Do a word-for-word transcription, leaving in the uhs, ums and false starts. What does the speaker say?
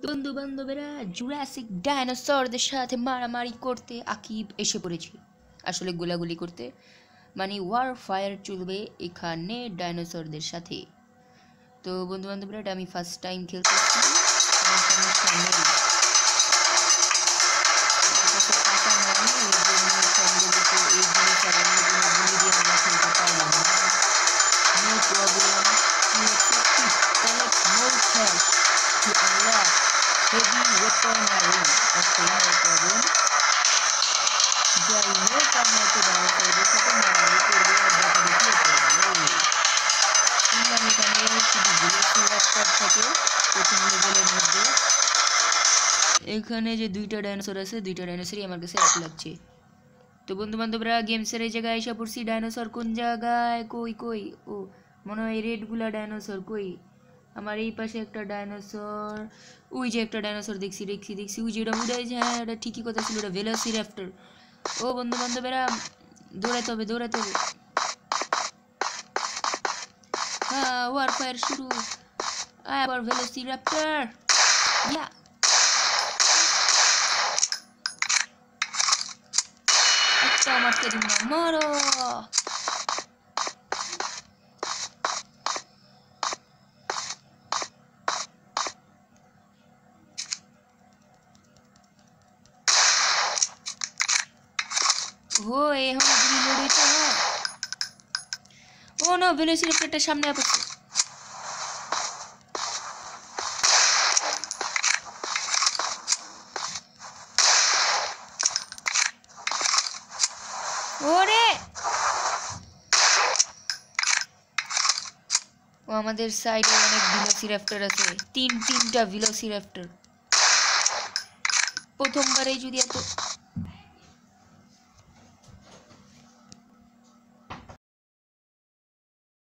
বন্ধু বান্ধবেরা জুরাসিক ডাইনোসরদের সাথে মারামারি করতে আকিব এসে পড়েছে, আসলে গোলাগুলি করতে, মানে ওয়ার ফায়ার চলবে এখানে ডাইনোসরদের সাথে। তো বন্ধু বান্ধবরা এটা আমি ফার্স্ট টাইম খেলতেছি, সমস্যা নেই। No problem. You should collect more cash to unlock heavy weaponry. Okay, no problem. যাই হোক আমরা তো ডাইনোসরদের সাথে মারামারি করবো আর দেখাদেখি করবো। শুনলাম এখানে শুধু ভেলোসিরাপ্টর থাকে প্রথম লেভেলের মধ্যে। এখানে যে দুইটা ডাইনোসর আছে, দুইটা ডাইনোসরই আমার কাছে এক লাগছে। তো বন্ধু বান্ধবরা গেমসের এই জায়গায় এসে পড়ছি। ডাইনোসর কোন জায়গায়? কই কই ও মনে হয় রেডগুলা ডাইনোসর। কই আমার এই পাশে একটা ডাইনোসর, ওই যে একটা ডাইনোসর দেখছি দেখছি দেখছি ওই যে এটা উড়ে যে, হ্যাঁ এটা ঠিকই কথা ছিল, ওটা ভেলোসিরাপ্টর। ও বন্ধু বান্ধবেরা দৌড়াতে হবে দৌড়াতে হবে। হ্যাঁ ওয়ার ফায়ার শুরু। আবার ভেলোসিরাপ্টর ইয়া একটা মারতে দিন না, মারো। ও এখন গুলি লড়িতে হয়। ও না ভেলোসিরাপ্টরটা সামনে আসছে। ওরে ও আমাদের সাইডে অনেক ভেলোসিরাপ্টর আছে, তিন তিনটা ভেলোসিরাপ্টর। প্রথমবারেই যদি এত